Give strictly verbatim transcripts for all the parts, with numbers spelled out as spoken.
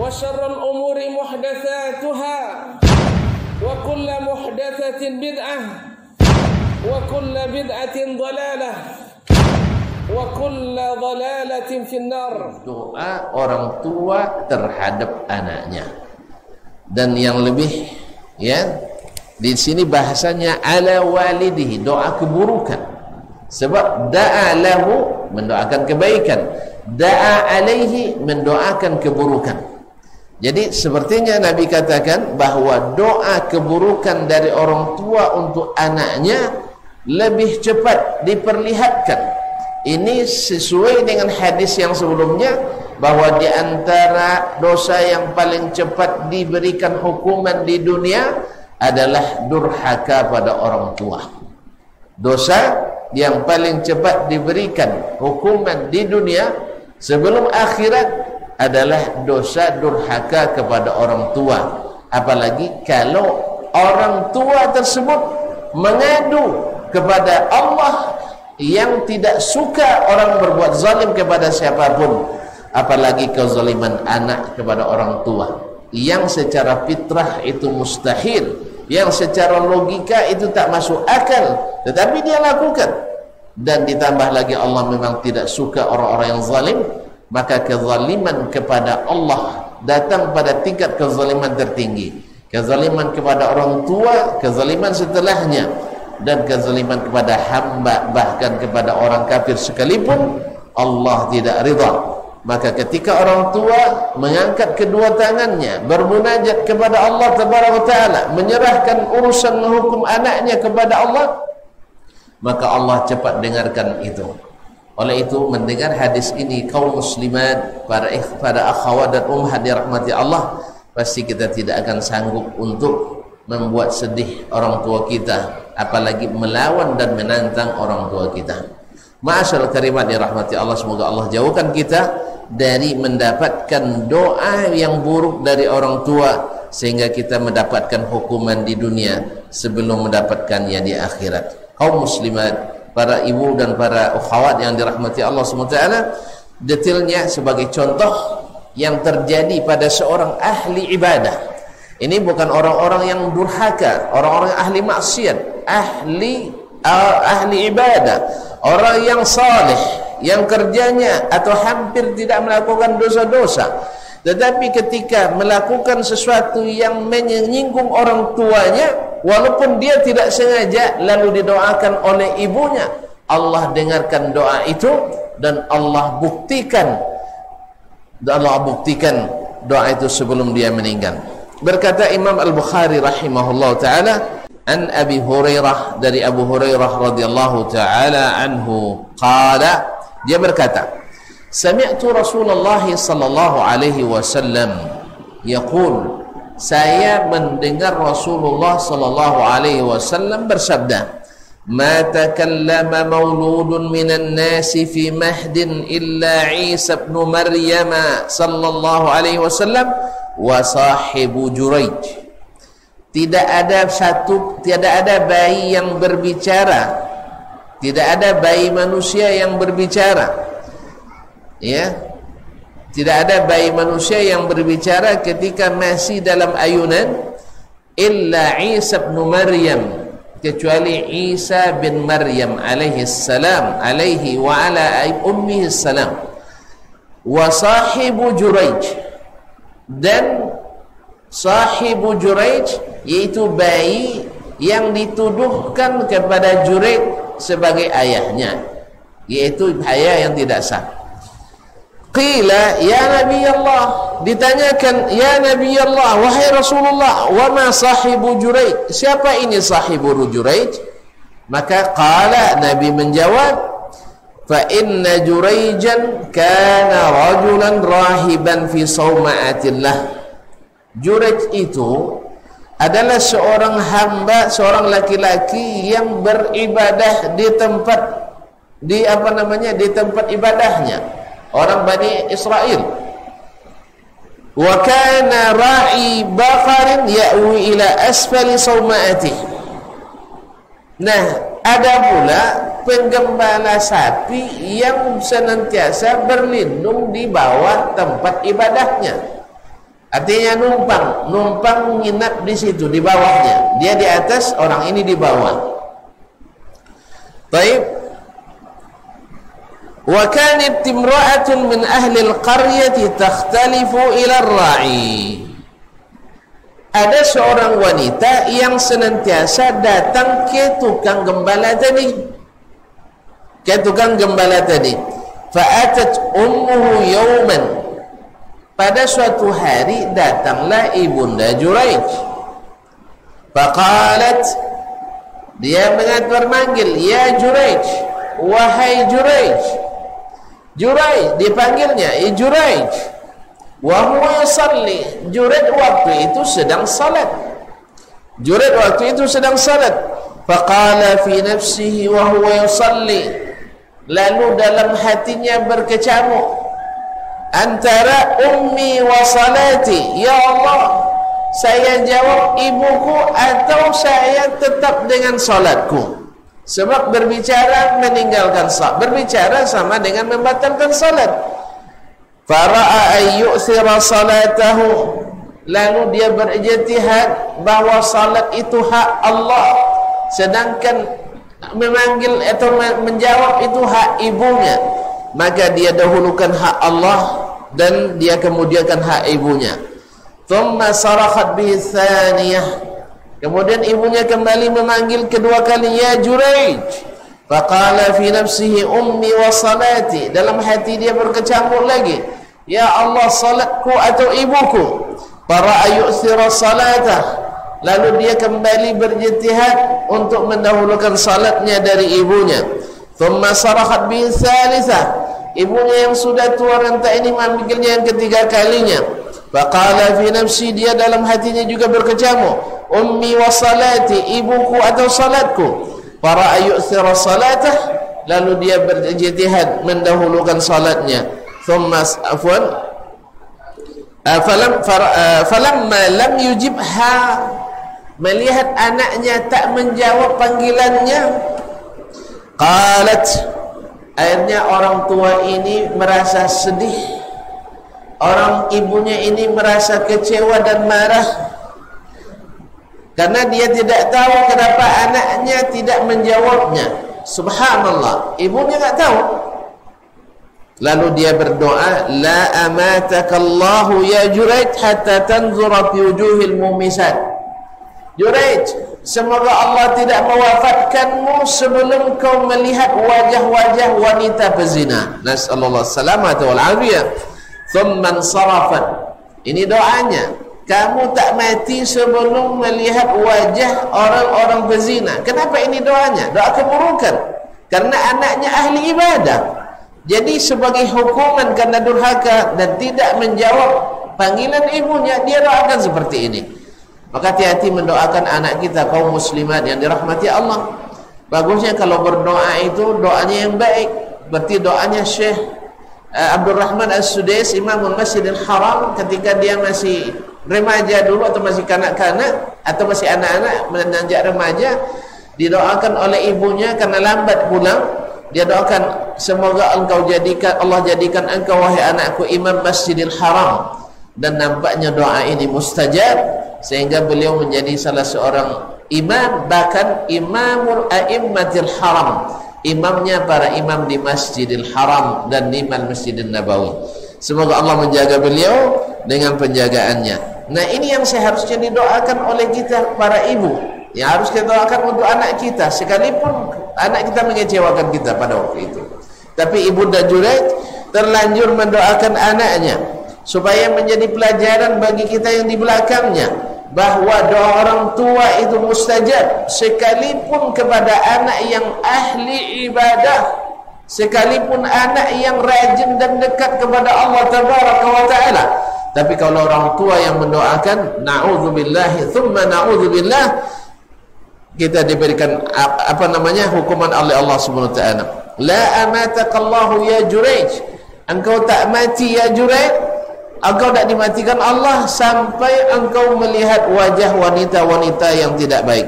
وشر الأمور محدثاتها وكل محدثة بدعة وكل بدعة ضلالة وكل ضلالة في النار. Doa orang tua terhadap anaknya. Dan yang lebih ya, di sini bahasanya ala walidihi, doa keburukan. Sebab da'a lahu mendoakan kebaikan, da'a alaihi mendoakan keburukan. Jadi sepertinya Nabi katakan bahwa doa keburukan dari orang tua untuk anaknya lebih cepat diperlihatkan. Ini sesuai dengan hadis yang sebelumnya, bahwa di antara dosa yang paling cepat diberikan hukuman di dunia adalah durhaka pada orang tua. Dosa yang paling cepat diberikan hukuman di dunia sebelum akhirat adalah dosa durhaka kepada orang tua. Apalagi kalau orang tua tersebut mengadu kepada Allah yang tidak suka orang berbuat zalim kepada siapapun, apalagi kezaliman anak kepada orang tua, yang secara fitrah itu mustahil, yang secara logika itu tak masuk akal, tetapi dia lakukan. Dan ditambah lagi Allah memang tidak suka orang-orang yang zalim, maka kezaliman kepada Allah datang pada tingkat kezaliman tertinggi. Kezaliman kepada orang tua, kezaliman setelahnya, dan kezaliman kepada hamba, bahkan kepada orang kafir sekalipun, Allah tidak ridha. Maka ketika orang tua mengangkat kedua tangannya bermunajat kepada Allah Tabaraka Ta'ala, menyerahkan urusan menghukum anaknya kepada Allah, maka Allah cepat dengarkan itu. Oleh itu, mendengar hadis ini kaum muslimat, para para akhwat dan ummahat dirahmati Allah, pasti kita tidak akan sanggup untuk membuat sedih orang tua kita, apalagi melawan dan menantang orang tua kita. Ma'asyarul karimat dirahmati Allah, semoga Allah jauhkan kita dari mendapatkan doa yang buruk dari orang tua, sehingga kita mendapatkan hukuman di dunia sebelum mendapatkannya di akhirat. Kaum muslimat, para ibu dan para ukhawat yang dirahmati Allah subhanahu wa taala, detailnya sebagai contoh yang terjadi pada seorang ahli ibadah. Ini bukan orang-orang yang durhaka, orang-orang ahli maksiat, ahli uh, ahli ibadah, orang yang saleh, yang kerjanya atau hampir tidak melakukan dosa-dosa, tetapi ketika melakukan sesuatu yang menyinggung orang tuanya, walaupun dia tidak sengaja, lalu didoakan oleh ibunya, Allah dengarkan doa itu dan Allah buktikan, dan Allah buktikan doa itu sebelum dia meninggal. Berkata Imam Al-Bukhari rahimahullah ta'ala, an Abi Hurairah, dari Abu Hurairah radhiyallahu ta'ala anhu, qala, dia berkata, sami'tu Rasulullah sallallahu alaihi wasallam yaqul, saya mendengar Rasulullah sallallahu alaihi wasallam bersabda, ma takallama mauludun minan nasi fi mahdin illa Isa ibn Maryam sallallahu alaihi wasallam wa sahibu Juraij. Tidak ada satu, tidak ada bayi yang berbicara, tidak ada bayi manusia yang berbicara, ya, tidak ada bayi manusia yang berbicara ketika masih dalam ayunan, illa Isa bin Maryam, kecuali Isa bin Maryam alaihi salam, alaihi wa ala ummihi salam, wa sahibu Juraij, dan sahibu Juraij, yaitu bayi yang dituduhkan kepada Juraij sebagai ayahnya, yaitu ayah yang tidak sah. Qila ya Nabi Allah, ditanyakan ya Nabi Allah, wahai Rasulullah, wa ma sahibu Juraij, siapa ini sahibu Juraij? Maka qala, Nabi menjawab, fa inna Juraijan kana rajulan rahiban fi sawma'atillah. Juraij itu adalah seorang hamba, seorang laki-laki yang beribadah di tempat, di apa namanya, di tempat ibadahnya, orang Bani Israel. Wa kana ra'i baqarin ya'wi ila asfali sawma'atih. Nah, ada pula penggembala sapi yang senantiasa berlindung di bawah tempat ibadahnya. Artinya numpang, numpang nginap di situ, di bawahnya. Dia di atas, orang ini di bawah. Baik. Wa kanat imra'atun min ahli al-qaryati takhtalifu ila ar-ra'i. Ada seorang wanita yang senantiasa datang ke tukang gembala tadi. Ke tukang gembala tadi. Fa'atat ummuhu yawman. Pada suatu hari datanglah ibunda Juraij. Faqalat, dia mengatur manggil, ya Juraij, wahai Juraij. Juraij dipanggilnya, ya Juraij. Wa huwa yusalli. Juraij waktu itu sedang salat. Juraij waktu itu sedang salat. Faqala fi nafsihi wa huwa yusalli. Lalu dalam hatinya berkecamuk antara ummi wa salati. Ya Allah, saya jawab ibuku atau saya tetap dengan salatku? Sebab berbicara meninggalkan salat, berbicara sama dengan membatalkan salat. Fara'a ayyu'thira salatahu. Lalu dia berijtihad bahawa salat itu hak Allah, sedangkan memanggil atau menjawab itu hak ibunya. Maka dia dahulukan hak Allah dan dia kemudiankan hak ibunya. Thumma sarakhat bihi tsaniyah. Kemudian ibunya kembali memanggil kedua kali, ya Juraij. Faqala fi nafsihi ummi wa salati. Dalam hati dia berkecamuk lagi, ya Allah, salatku atau ibuku? Para ayu'thira salatah. Lalu dia kembali berjitihad untuk mendahulukan salatnya dari ibunya. Thumma sarakhat bihi tsalitsah. Ibunya yang sudah tua renta ini memanggilnya yang ketiga kalinya. Faqala fi nafsi, dia dalam hatinya juga berkecamuk, ummi wa salati, ibuku atau salatku? Para ayu'thira salatah. Lalu dia berjitihad mendahulukan salatnya. Thumma afwan falam falamma lam yujibha. Melihat anaknya tak menjawab panggilannya, qalat, akhirnya orang tua ini merasa sedih. Orang ibunya ini merasa kecewa dan marah karena dia tidak tahu kenapa anaknya tidak menjawabnya. Subhanallah, ibunya tak tahu. Lalu dia berdoa, la amatakallahu ya Juraij hatta tanzura fi wujuhil mumisat. Juraij, semoga Allah tidak mewafatkanmu sebelum kau melihat wajah-wajah wanita pezina. Nasallallahu salamata wal afiyah. Thumma sarafat. Ini doanya. Kamu tak mati sebelum melihat wajah orang-orang pezina. Kenapa ini doanya? Doa keburukan. Karena anaknya ahli ibadah. Jadi sebagai hukuman karena durhaka dan tidak menjawab panggilan ibunya, dia doakan seperti ini. Maka hati-hati mendoakan anak kita, kaum muslimat yang dirahmati Allah. Bagusnya kalau berdoa itu doanya yang baik. Berarti doanya Syekh uh, Abdul Rahman As-Sudais, Imamul Masjidil Haram, ketika dia masih remaja dulu atau masih kanak-kanak atau masih anak-anak menanjak remaja, didoakan oleh ibunya karena lambat pulang. Dia doakan, semoga engkau jadikan, Allah jadikan engkau wahai anakku imam Masjidil Haram. Dan nampaknya doa ini mustajab, sehingga beliau menjadi salah seorang imam, bahkan imamul a'immatil haram, imamnya para imam di Masjidil Haram dan imam Masjidil Nabawi. Semoga Allah menjaga beliau dengan penjagaannya. Nah, ini yang seharusnya didoakan oleh kita para ibu, yang harus kita doakan untuk anak kita, sekalipun anak kita mengecewakan kita pada waktu itu. Tapi ibunda Juraij terlanjur mendoakan anaknya supaya menjadi pelajaran bagi kita yang di belakangnya, bahwa doa orang tua itu mustajab, sekalipun kepada anak yang ahli ibadah, sekalipun anak yang rajin dan dekat kepada Allah Tabaraka wa Ta'ala. Tapi kalau orang tua yang mendoakan, na'udzubillahi thumma na'udzubillah, kita diberikan apa namanya hukuman oleh Allah Subhanahu wa Ta'ala. La amatakallahu ya Juraij, engkau tak mati ya Juraij, engkau tak dimatikan Allah sampai engkau melihat wajah wanita-wanita yang tidak baik.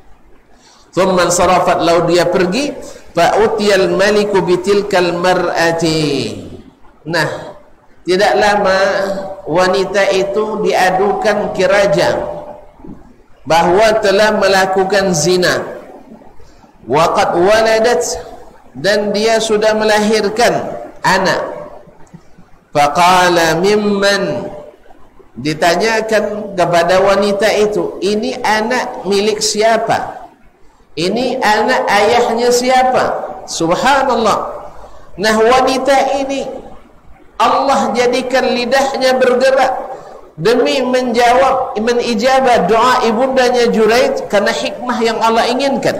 Thumman sarafat, lalu dia pergi. Fa utiyal maliku bitilkal mar'ati. Nah, tidak lama wanita itu diadukan ke raja bahwa telah melakukan zina. Waqad waladat, dan dia sudah melahirkan anak. Faqala mimman, ditanyakan kepada wanita itu, ini anak milik siapa? Ini anak ayahnya siapa? Subhanallah. Nah, wanita ini Allah jadikan lidahnya bergerak demi menjawab, menijabah doa ibundanya Juraid karena hikmah yang Allah inginkan.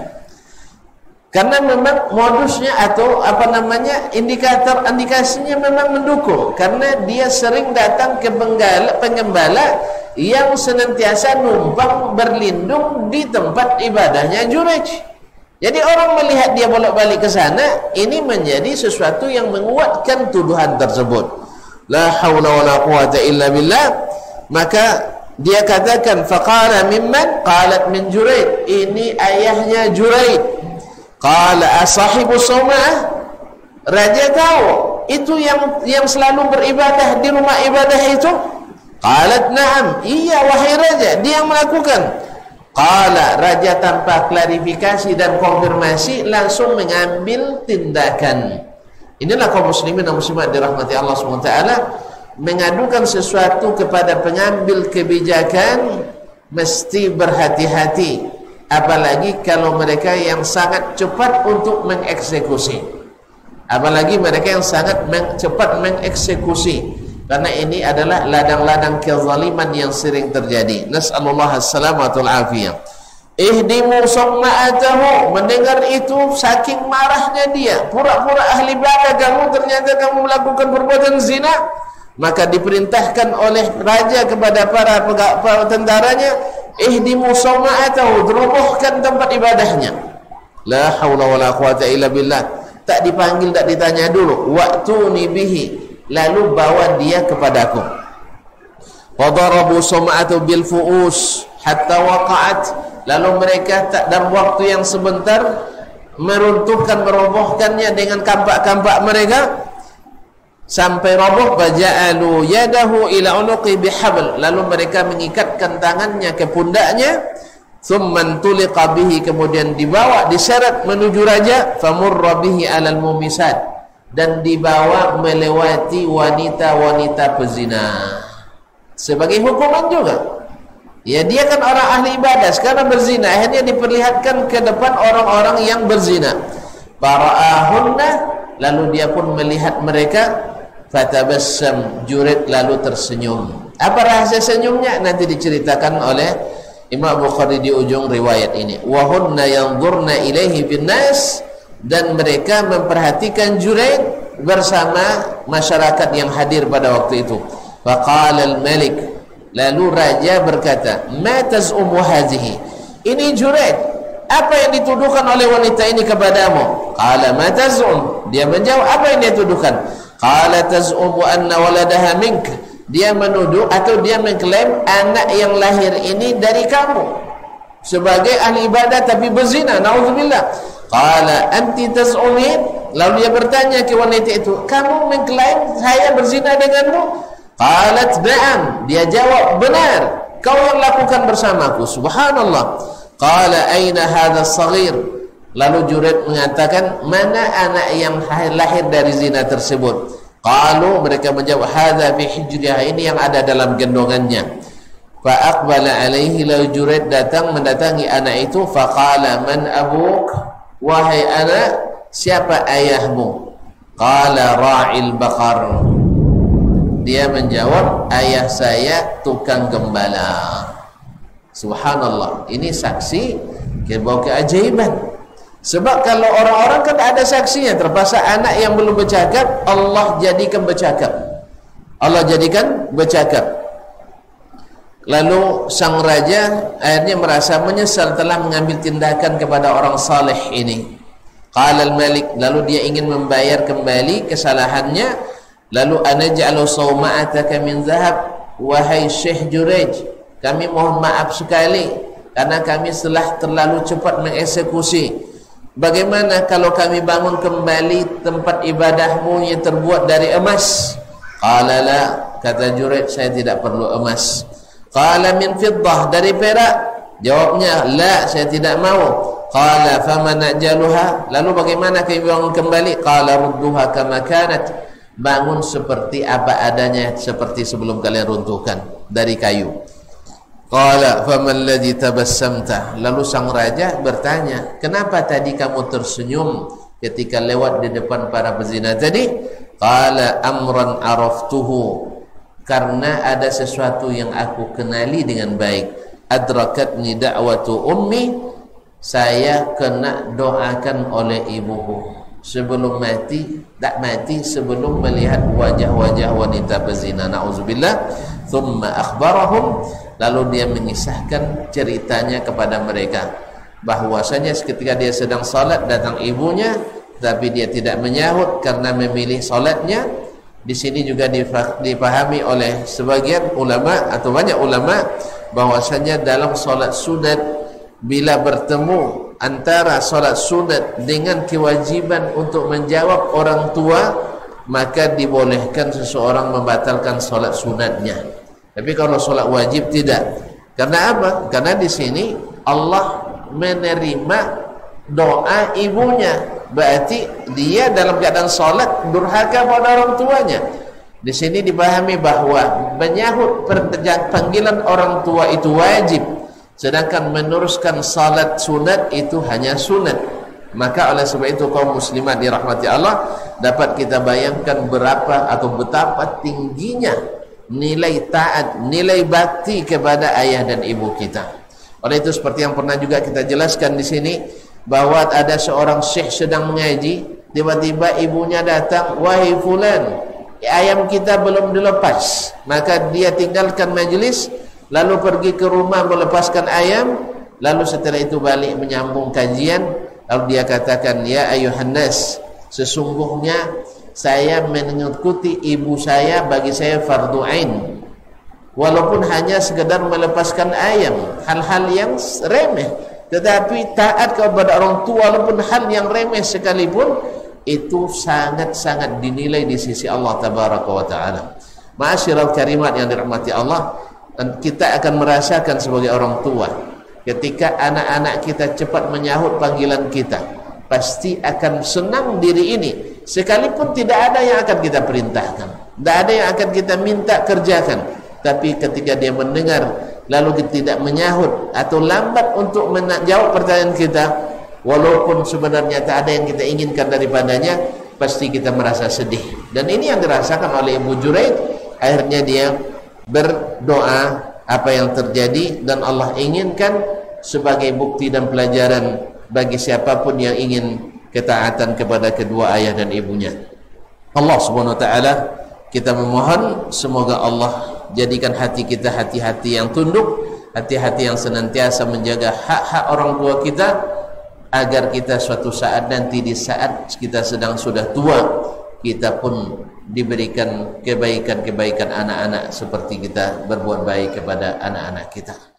Karena memang modusnya atau apa namanya indikator indikasinya memang mendukung, karena dia sering datang ke penggala, pengembala yang senantiasa numpang berlindung di tempat ibadahnya Juraid. Jadi orang melihat dia bolak-balik ke sana, ini menjadi sesuatu yang menguatkan tuduhan tersebut. La haula wala quwata illa billah. Maka dia katakan, faqala mimman? Qalat min Juraid. Ini ayahnya Juraid. Qala asahibu Sawma'ah? Raja tahu itu yang yang selalu beribadah di rumah ibadah itu? Qalat na'am. Iya wahai raja, dia yang melakukan. Qala, raja tanpa klarifikasi dan konfirmasi langsung mengambil tindakan. Inilah kaum muslimin dan muslimat dirahmati Allah subhanahu wa taala, mengadukan sesuatu kepada pengambil kebijakan mesti berhati-hati, apalagi kalau mereka yang sangat cepat untuk mengeksekusi, apalagi mereka yang sangat men cepat mengeksekusi, karena ini adalah ladang-ladang kezaliman yang sering terjadi. Nas'alullah as-salamatul afiyah. Ihdimu samma'atahu, mendengar itu saking marahnya dia, pura-pura ahli ibadah kamu, ternyata kamu melakukan perbuatan zina. Maka diperintahkan oleh raja kepada para, para tentaranya, ihdimu samma'atahu, robohkan tempat ibadahnya. La haula wala quwata illa billah. Tak dipanggil, tak ditanya dulu. Wa'tuni bihi, lalu bawa dia kepadaku. Wadarabu samma'atahu bil fu'us hatta waqa'at, lalu mereka tak dalam waktu yang sebentar meruntuhkan, merobohkannya dengan kampak-kampak mereka sampai roboh. Faja'alu yadahu ila unuqi bihabl, lalu mereka mengikatkan tangannya ke pundaknya. Thumman tuliqa bihi, kemudian dibawa, diseret menuju raja. Famurra bihi alal mumisat, dan dibawa melewati wanita-wanita pezina sebagai hukuman juga. Ya, dia kan orang ahli ibadah, sekarang berzina, akhirnya diperlihatkan ke depan orang-orang yang berzina. Fara'ahunna, lalu dia pun melihat mereka. Fatabassam, Juraid lalu tersenyum. Apa rahasia senyumnya? Nanti diceritakan oleh Imam Bukhari di ujung riwayat ini. Wa hunna yanzurna ilaihi bin nas, dan mereka memperhatikan Juraid bersama masyarakat yang hadir pada waktu itu. Faqala al-malik, lalu raja berkata, ma taz'umu hadhihi, ini Juraid, apa yang dituduhkan oleh wanita ini kepadamu? Qala ma taz'um, dia menjawab, apa yang dia tuduhkan? Qala taz'umu anna waladaha mink, dia menuduh atau dia mengklaim anak yang lahir ini dari kamu sebagai ahli ibadah tapi berzina, naudzubillah. Qala anti taz'umin, lalu dia bertanya ke wanita itu, kamu mengklaim saya berzina denganmu? Qalat na'am, dia jawab, benar, kau yang lakukan bersamaku. Subhanallah. Qala aina hadha as-saghir, lalu Juraid mengatakan, mana anak yang lahir dari zina tersebut? Qalu, mereka menjawab, hadza fi hijriha, ini yang ada dalam gendongannya. Fa aqbala alaihi, lalu Juraid datang mendatangi anak itu. Faqala man abuk, wahai anak, siapa ayahmu? Qala ra'il baqar, dia menjawab, ayah saya tukang gembala. Subhanallah, ini saksi berbau keajaiban. Sebab kalau orang-orang kan ada saksinya, terpaksa anak yang belum bercakap Allah jadikan bercakap. Allah jadikan bercakap. Lalu sang raja akhirnya merasa menyesal telah mengambil tindakan kepada orang saleh ini. Qala al-malik, lalu dia ingin membayar kembali kesalahannya. Lalu anaj'alu sawma'ataka min zahab, wahai Syekh Juraid, kami mohon maaf sekali karena kami telah terlalu cepat mengeksekusi. Bagaimana kalau kami bangun kembali tempat ibadahmu yang terbuat dari emas? Qala la, kata Juraid, saya tidak perlu emas. Qala min fiddah, dari perak. Jawabnya, la, saya tidak mau. Qala faman ajaluha, lalu bagaimana kau kembali? Qala rudduha kama kanat, bangun seperti apa adanya, seperti sebelum kalian runtuhkan, dari kayu. Qala faman ladzi tabassamta, lalu sang raja bertanya, kenapa tadi kamu tersenyum ketika lewat di depan para pezina tadi? Qala amran araftuhu, karena ada sesuatu yang aku kenali dengan baik. Adrakatni da'watu ummi, saya kena doakan oleh ibuku sebelum mati, tak mati sebelum melihat wajah-wajah wanita berzina. Nauzubillah. Thumma akhbarahum, lalu dia mengisahkan ceritanya kepada mereka, bahwasanya ketika dia sedang salat datang ibunya, tapi dia tidak menyahut karena memilih salatnya. Di sini juga dipahami oleh sebagian ulama atau banyak ulama bahwasanya dalam salat sunat, bila bertemu antara salat sunat dengan kewajiban untuk menjawab orang tua, maka dibolehkan seseorang membatalkan salat sunatnya. Tapi kalau salat wajib tidak. Karena apa? Karena di sini Allah menerima doa ibunya, berarti dia dalam keadaan salat durhaka pada orang tuanya. Di sini dipahami bahwa menyahut panggilan orang tua itu wajib, sedangkan meneruskan salat sunat itu hanya sunat. Maka oleh sebab itu kaum muslimat dirahmati Allah, dapat kita bayangkan berapa atau betapa tingginya nilai taat, nilai bakti kepada ayah dan ibu kita. Oleh itu seperti yang pernah juga kita jelaskan di sini, bahwa ada seorang syekh sedang mengaji, tiba-tiba ibunya datang, wahai fulan, ayam kita belum dilepas. Maka dia tinggalkan majlis, lalu pergi ke rumah melepaskan ayam, lalu setelah itu balik menyambung kajian. Lalu dia katakan, ya ayuhan nas, sesungguhnya saya mengikuti ibu saya, bagi saya fardu ain, walaupun hanya sekedar melepaskan ayam, hal-hal yang remeh. Tetapi taat kepada orang tua walaupun hal yang remeh sekalipun, itu sangat-sangat dinilai di sisi Allah tabaraka wa ta'ala. Ma'asyiral karimat yang dirahmati Allah, dan kita akan merasakan sebagai orang tua, ketika anak-anak kita cepat menyahut panggilan kita, pasti akan senang diri ini, sekalipun tidak ada yang akan kita perintahkan, tidak ada yang akan kita minta kerjakan. Tapi ketika dia mendengar lalu tidak menyahut atau lambat untuk menjawab pertanyaan kita, walaupun sebenarnya tak ada yang kita inginkan daripadanya, pasti kita merasa sedih. Dan ini yang dirasakan oleh Ibu Juraid. Akhirnya dia berdoa apa yang terjadi, dan Allah inginkan sebagai bukti dan pelajaran bagi siapapun yang ingin ketaatan kepada kedua ayah dan ibunya. Allah Subhanahu wa taala, kita memohon semoga Allah jadikan hati kita hati-hati yang tunduk, hati-hati yang senantiasa menjaga hak-hak orang tua kita, agar kita suatu saat nanti di saat kita sedang sudah tua, kita pun diberikan kebaikan-kebaikan anak-anak seperti kita berbuat baik kepada anak-anak kita.